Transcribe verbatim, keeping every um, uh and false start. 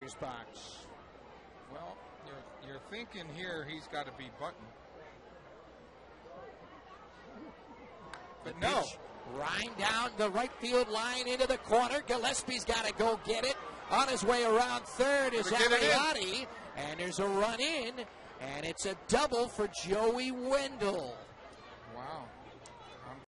box. Well, you're, you're thinking here he's got to be Button. But the no. pitch, Ryan down the right field line into the corner. Gillespie's got to go get it. On his way around third is Arriati. And there's a run in. And it's a double for Joey Wendle. Wow.